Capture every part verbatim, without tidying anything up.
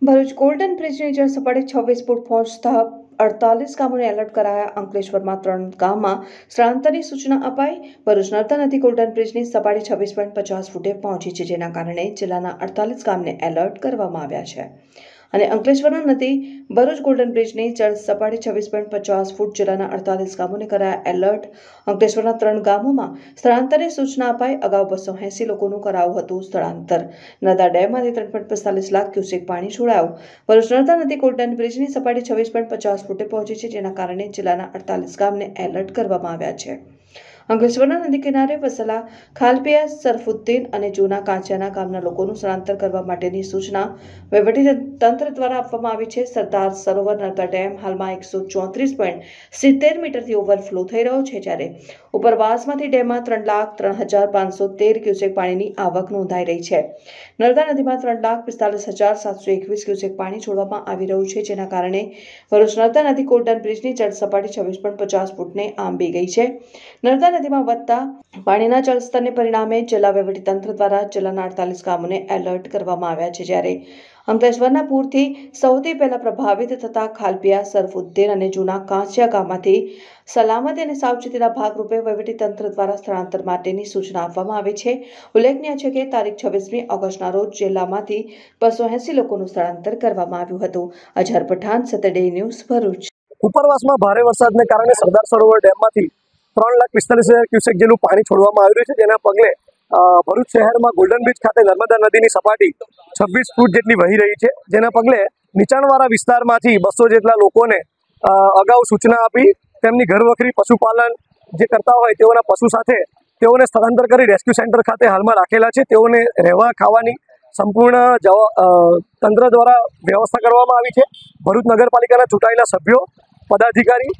Bharuch golden બ્રિજની જળ સપાટી છવ્વીસ ફૂટ પહોંચતા અડતાલીસ ગામોને એલર્ટ કરાયા। અંકલેશ્વરમાં ત્રણ ગામમાં સ્થળાંતરની સૂચના અપાઈ। ભરૂચ નર્મદા નદી ગોલ્ડન બ્રિજની સપાટી છવ્વીસ પોઈન્ટ પચાસ ફૂટે પહોંચી છે, જેના કારણે જિલ્લાના અડતાલીસ ગામને એલર્ટ કરવામાં આવ્યા છે અને અંકલેશ્વરના નદી ભરૂચ ગોલ્ડન બ્રિજની જળ સપાટી છવ્વીસ પોઈન્ટ પચાસ ફૂટ જિલ્લાના અડતાલીસ ગામોને કરાયા એલર્ટ। અંકલેશ્વરના ત્રણ ગામોમાં સ્થળાંતરની સૂચના અપાઈ। અગાઉ બસો એસી લોકોનું કરાયું હતું સ્થળાંતર। નર્મદા ડેમમાંથી ત્રણ પોઈન્ટ પિસ્તાલીસ લાખ ક્યુસેક પાણી છોડાયું। ભરૂચ નર્મદા નદી ગોલ્ડન બ્રિજની સપાટી છવ્વીસ પોઈન્ટ પચાસ ફૂટે પહોંચી છે, જેના કારણે જિલ્લાના અડતાલીસ ગામને એલર્ટ કરવામાં આવ્યા છે। અંકલેશ્વરના નદી કિનારે વસેલા ખાલપિયા, સરફુદ્દીન અને જૂના કાંચિયાના ગામના લોકોનું સ્થળાંતર કરવા માટેની સૂચના વહીવટી તંત્ર દ્વારા આપવામાં આવી છે। સરદાર સરોવર નર્મદા ડેમ હાલમાં એકસો ચોત્રીસ પોઈન્ટ સિત્તેર મીટરથી ઓવરફ્લો થઈ રહ્યો છે, જ્યારે ઉપરવાસમાંથી ડેમમાં ત્રણ લાખ ત્રણ હજાર પાંચસો તેર ક્યુસેક પાણીની આવક નોંધાઈ રહી છે। નર્મદા નદીમાં ત્રણ લાખ પિસ્તાલીસ હજાર સાતસો એકવીસ ક્યુસેક પાણી છોડવામાં આવી રહ્યું છે, જેના કારણે ભરૂચ નર્મદા નદી ગોલ્ડન બ્રિજની જળ સપાટી છવ્વીસ પોઈન્ટ પચાસ ફૂટને આંબી ગઈ છે। નર્મદા નદીમાં વધતા પાણીના જળસ્તરને પરિણામે જિલ્લા વહીવટીતંત્ર દ્વારા જિલ્લાના અડતાલીસ ગામોને એલર્ટ કરવામાં આવ્યા છે, જ્યારે અંકલેશ્વરના પૂરથી સૌથી પહેલા પ્રભાવિત થતા ખાલપિયા, સરફુદ્દીન અને જૂના કાંચિયા ગામમાંથી સલામતી અને સાવચેતીના ભાગરૂપે વહીવટીતંત્ર દ્વારા સ્થળાંતર માટેની સૂચના આપવામાં આવી છે। ઉલ્લેખનીય છે કે તારીખ છવ્વીસમી ઓગસ્ટના રોજ જિલ્લામાંથી બસો એસી લોકોનું સ્થળાંતર કરવામાં આવ્યું હતું। Azhar Pathan, Saturday news, Bharuch. ઉપરવાસમાં ભારે વરસાદને કારણે સરદાર સરોવર ડેમમાંથી ત્રણ લાખ પિસ્તાલીસ હજાર ક્યુસેક જેટલું પાણી છોડવામાં આવી રહ્યું છે, જેના પગલે ભરૂચ શહેરમાં ગોલ્ડન બ્રિજ ખાતે નર્મદા નદીની સપાટી છવ્વીસ ફૂટ જેટલી વહી રહી છે, જેના પગલે નીચાણવાળા વિસ્તારમાંથી બસો જેટલા લોકોને અગાઉ સૂચના આપી તેમની ઘરવખરી પશુપાલન જે કરતા હોય તેઓના પશુ સાથે તેઓને સ્થળાંતર કરી રેસ્ક્યુ સેન્ટર ખાતે હાલમાં રાખેલા છે। તેઓને રહેવા ખાવાની સંપૂર્ણ તંત્ર દ્વારા વ્યવસ્થા કરવામાં આવી છે। ભરૂચ નગરપાલિકાના ચૂંટાયેલા સભ્યો, પદાધિકારી,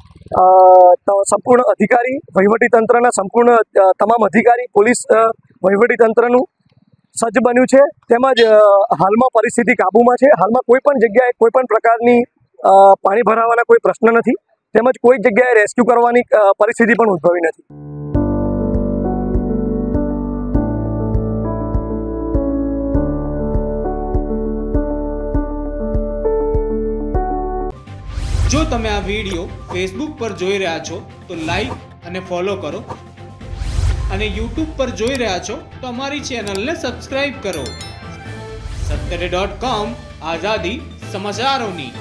સંપૂર્ણ અધિકારી, વહીવટીતંત્રના સંપૂર્ણ તમામ અધિકારી, પોલીસ વહીવટીતંત્રનું સજ્જ બન્યું છે, તેમજ હાલમાં પરિસ્થિતિ કાબૂમાં છે। હાલમાં કોઈ પણ જગ્યાએ કોઈ પણ પ્રકારની પાણી ભરાવાના કોઈ પ્રશ્ન નથી, તેમજ કોઈ જગ્યાએ રેસ્ક્યુ કરવાની પરિસ્થિતિ પણ ઉદ્ભવી નથી। જો તમે આ વિડીયો ફેસબુક પર જોઈ રહ્યા છો તો લાઈક અને ફોલો કરો, અને યુટ્યુબ પર જોઈ રહ્યા છો તો અમારી ચેનલને સબસ્ક્રાઇબ કરો। સત્તરે ડોટ કોમ, આઝાદી સમાચારોની।